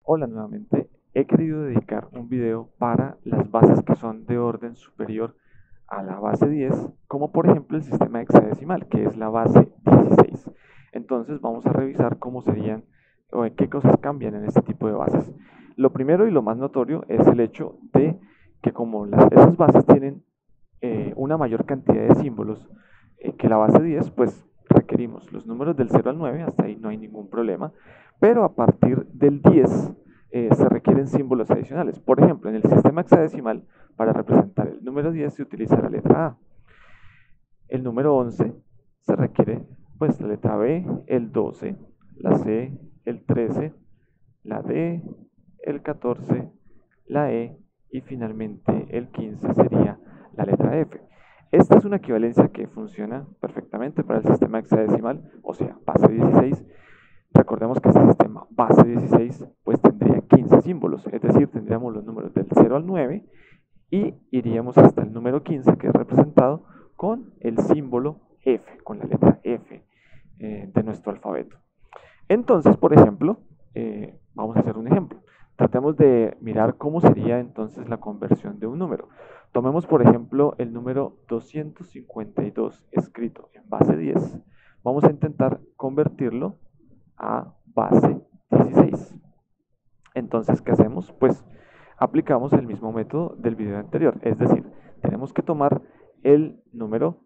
Hola nuevamente, he querido dedicar un video para las bases que son de orden superior a la base 10, como por ejemplo el sistema hexadecimal, que es la base 16. Entonces vamos a revisar cómo serían o en qué cosas cambian en este tipo de bases. Lo primero y lo más notorio es el hecho de que como esas bases tienen una mayor cantidad de símbolos que la base 10, pues requerimos los números del 0 al 9, hasta ahí no hay ningún problema, pero a partir del 10 se requieren símbolos adicionales. Por ejemplo, en el sistema hexadecimal, para representar el número 10 se utiliza la letra A. El número 11 se requiere pues la letra B, el 12, la C, el 13, la D, el 14, la E y finalmente el 15 sería la letra F. Esta es una equivalencia que funciona perfectamente para el sistema hexadecimal, o sea, base 16. Recordemos que este sistema base 16 pues tendría 15 símbolos, es decir, tendríamos los números del 0 al 9 y iríamos hasta el número 15 que es representado con el símbolo F, con la letra F de nuestro alfabeto. Entonces, por ejemplo, vamos a hacer un ejemplo. Tratemos de mirar cómo sería entonces la conversión de un número. Tomemos, por ejemplo, el número 252 escrito en base 10. Vamos a intentar convertirlo a base 16. Entonces, ¿qué hacemos? Pues aplicamos el mismo método del video anterior. Es decir, tenemos que tomar el número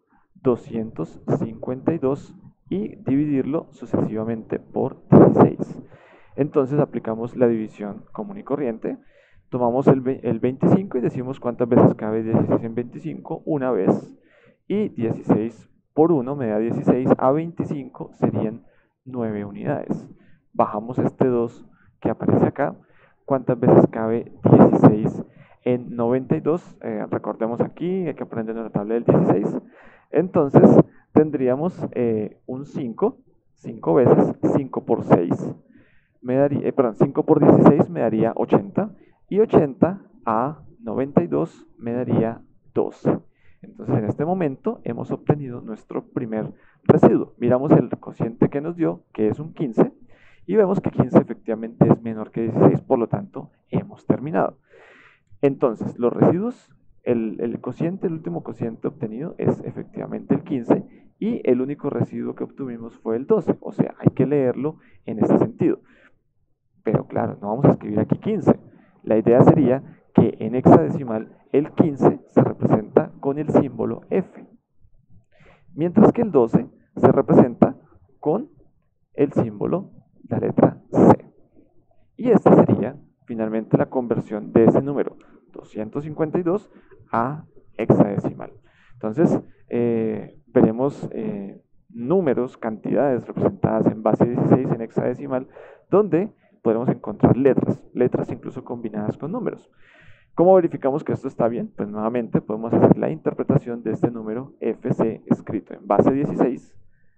252 y dividirlo sucesivamente por 16. Entonces aplicamos la división común y corriente. Tomamos el 25 y decimos cuántas veces cabe 16 en 25, una vez. Y 16 por 1 me da 16, a 25 serían 9 unidades. Bajamos este 2 que aparece acá. ¿Cuántas veces cabe 16 en 92? Recordemos aquí, hay que aprender en la tabla del 16. Entonces tendríamos un 5 veces, 5 por 6 me daría, perdón, 5 por 16 me daría 80 y 80 a 92 me daría 12. Entonces en este momento hemos obtenido nuestro primer residuo. Miramos el cociente que nos dio, que es un 15, y vemos que 15 efectivamente es menor que 16, por lo tanto hemos terminado. Entonces los residuos, el cociente, el último cociente obtenido es efectivamente el 15 y el único residuo que obtuvimos fue el 12, o sea, hay que leerlo en este sentido. Pero claro, no vamos a escribir aquí 15. La idea sería que en hexadecimal el 15 se representa con el símbolo F, mientras que el 12 se representa con el símbolo, la letra C. Y esta sería finalmente la conversión de ese número 252 a hexadecimal. Entonces, veremos números, cantidades representadas en base 16 en hexadecimal, donde podemos encontrar letras incluso combinadas con números. ¿Cómo verificamos que esto está bien? Pues nuevamente podemos hacer la interpretación de este número FC escrito en base 16.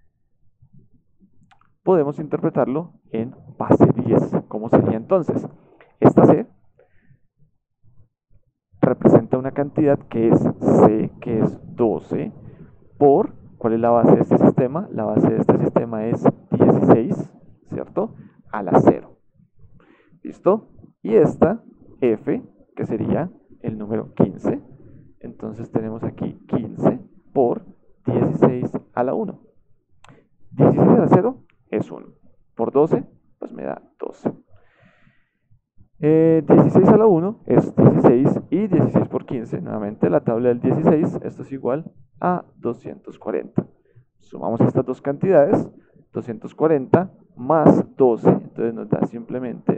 Podemos interpretarlo en base 10. ¿Cómo sería entonces? Esta C representa una cantidad que es C, que es 12, por, ¿cuál es la base de este sistema? La base de este sistema es 16, ¿cierto? A la 0. ¿Listo? Y esta F, que sería el número 15, entonces tenemos aquí 15 por 16 a la 1. 16 a la 0 es 1. Por 12, pues me da 12. 16 a la 1 es 16 y 16 por 15, nuevamente la tabla del 16, esto es igual a 240. Sumamos estas dos cantidades, 240 más 12, entonces nos da simplemente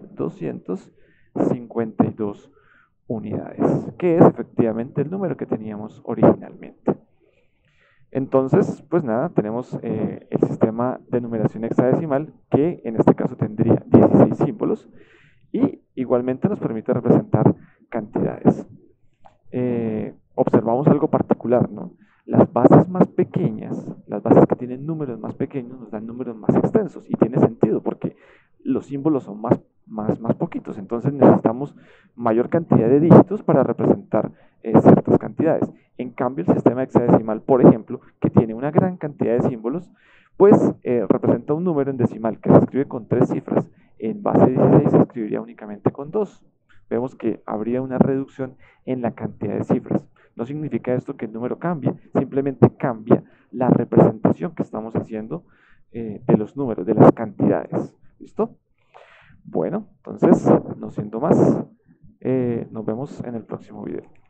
252 unidades, que es efectivamente el número que teníamos originalmente. Entonces, pues nada, tenemos el sistema de numeración hexadecimal, que en este caso tendría 16 símbolos, y igualmente nos permite representar cantidades. Observamos algo particular, ¿no? Las bases más pequeñas, las bases que tienen números más pequeños nos dan números más extensos y tiene sentido porque los símbolos son más poquitos, entonces necesitamos mayor cantidad de dígitos para representar ciertas cantidades. En cambio, el sistema hexadecimal, por ejemplo, que tiene una gran cantidad de símbolos, pues representa un número en decimal que se escribe con 3 cifras en base 16 se escribiría únicamente con 2. Vemos que habría una reducción en la cantidad de cifras. No significa esto que el número cambie, simplemente cambia la representación que estamos haciendo de los números, de las cantidades. ¿Listo? Bueno, entonces, no siendo más, nos vemos en el próximo video.